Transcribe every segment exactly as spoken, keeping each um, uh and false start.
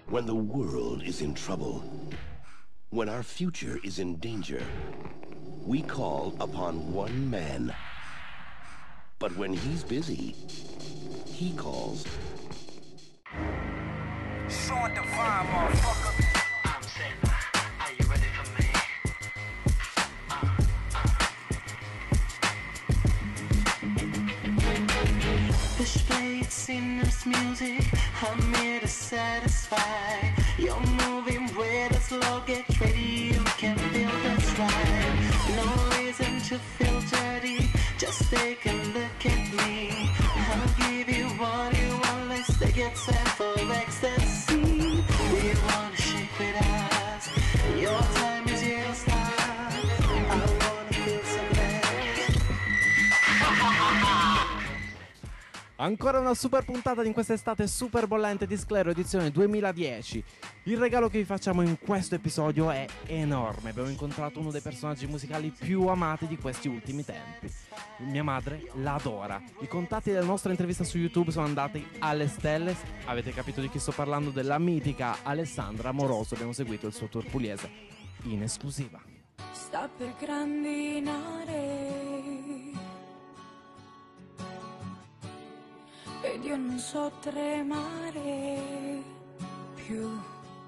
When the world is in trouble, when our future is in danger, we call upon one man. But when he's busy, he calls. Sean Divine, motherfucker. I'm saying, are you ready for me? Push play, it's sinners music. I'm here to satisfy. You're moving with a slow, get ready, you can feel this ride. No reason to feel dirty, just take a look at me. I'll give you what you want, let's take it time for ecstasy. We wanna shake with us, your time is here to start. I wanna feel some Ancora una super puntata in quest'estate super bollente di Sclero edizione duemiladieci. Il regalo che vi facciamo in questo episodio è enorme. Abbiamo incontrato uno dei personaggi musicali più amati di questi ultimi tempi. Mia madre la adora. I contatti della nostra intervista su YouTube sono andati alle stelle. Avete capito di chi sto parlando? Della mitica Alessandra Amoroso. Abbiamo seguito il suo tour pugliese in esclusiva. Sta per grandinare ed io non so tremare più.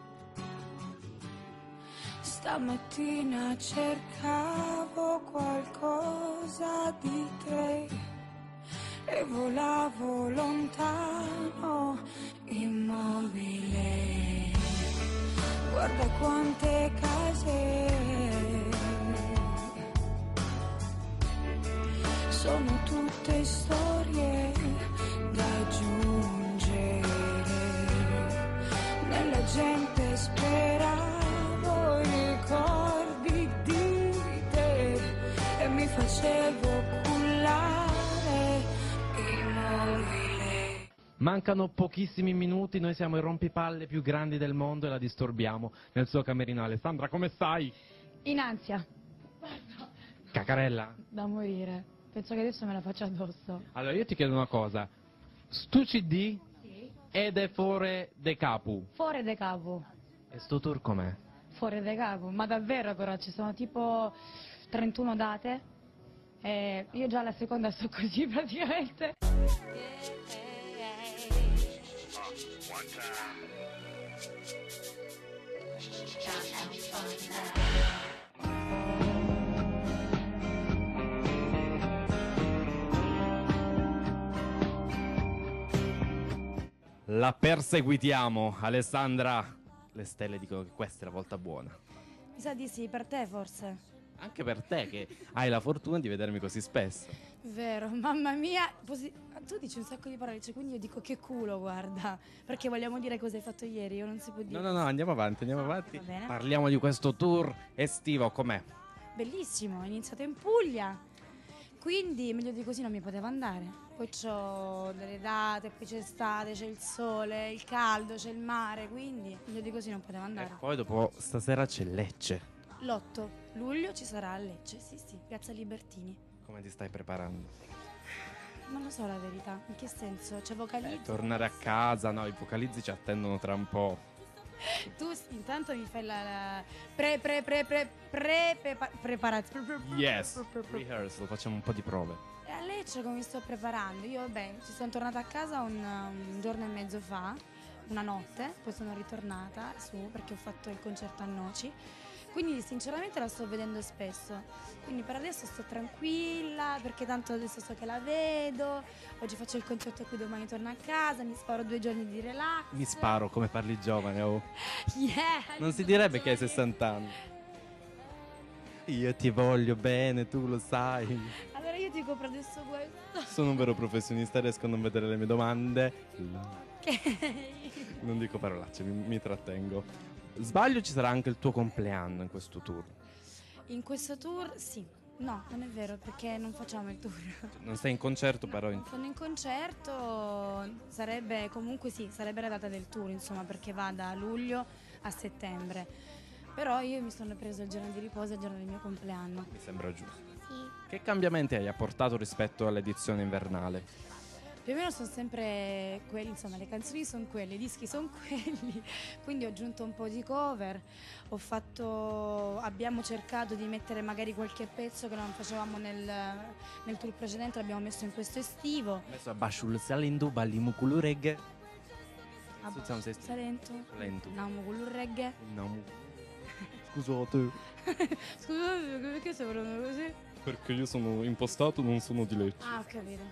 Stamattina cercavo qualcosa di te e volavo lontano, immobile. Guarda quante case sono, tutte storie da aggiungere. Nella gente speravo i ricordi di te e mi facevo cullare immobile. Mancano pochissimi minuti, noi siamo i rompipalle più grandi del mondo e la disturbiamo nel suo camerino. Alessandra, come stai? In ansia. Cacarella? Da morire. Penso che adesso me la faccio addosso. Allora io ti chiedo una cosa. Stu C D Sì. ed è fuori de capo. Fuori de capo. E sto tour com'è? Fuori de capo. Ma davvero però, ci sono tipo trentuno date. E io già la seconda sto così praticamente. La perseguitiamo, Alessandra. Le stelle dicono che questa è la volta buona. Mi sa di sì, per te forse. Anche per te che hai la fortuna di vedermi così spesso. Vero, mamma mia. Posi- tu dici un sacco di parole, cioè, quindi io dico che culo, guarda. Perché vogliamo dire cosa hai fatto ieri, io non si può dire. No, no, no, andiamo avanti, andiamo avanti. Va bene. Parliamo di questo tour estivo, com'è? Bellissimo, è iniziato in Puglia. Quindi meglio di così non mi poteva andare. Poi c'ho delle date, poi c'è estate, c'è il sole, il caldo, c'è il mare, quindi meglio di così non poteva E andare. poi dopo stasera c'è Lecce. L'otto luglio ci sarà a Lecce, sì sì, Piazza Libertini. Come ti stai preparando? Non lo so la verità, in che senso? C'è vocalizzo? Eh, tornare a casa, no, i vocalizzi ci attendono tra un po'. Tu s- intanto mi fai la, la pre pre pre pre pre prepa- preparazione. Yes, rehearsal, facciamo un po' di prove. E a Lecce come mi sto preparando? Io beh, ci sono tornata a casa un, un giorno e mezzo fa, una notte, poi sono ritornata su perché ho fatto il concerto a Noci. Quindi sinceramente la sto vedendo spesso, quindi per adesso sto tranquilla perché tanto adesso so che la vedo, oggi faccio il concerto qui, domani torno a casa, mi sparo due giorni di relax. Mi sparo come parli giovane, oh. Yeah! Non si direbbe che hai sessanta anni. Io ti voglio bene, tu lo sai. Allora io ti compro adesso questo. Sono un vero professionista, riesco a non vedere le mie domande. Ok. Non dico parolacce, mi, mi trattengo. Sbaglio, ci sarà anche il tuo compleanno in questo tour. In questo tour sì. No, non è vero perché non facciamo il tour. Non sei in concerto però. Non In... sono in concerto, sarebbe comunque sì, sarebbe la data del tour, insomma, perché va da luglio a settembre. Però io mi sono preso il giorno di riposo, il giorno del mio compleanno. Mi sembra giusto. Sì. Che cambiamenti hai apportato rispetto all'edizione invernale? Più o meno sono sempre quelli, insomma, le canzoni sono quelle, i dischi sono quelli, quindi ho aggiunto un po' di cover, ho fatto, abbiamo cercato di mettere magari qualche pezzo che non facevamo nel, nel tour precedente, l'abbiamo messo in questo estivo. Adesso abbasul salendo, ballimu kulu reggae. Abba- Facciamo se- Salento, Lento. andiamo con il reggae. No. Scusate. Scusate, perché stai parlando così? Perché io sono impostato, non sono di Lecce. Ah, ho capito.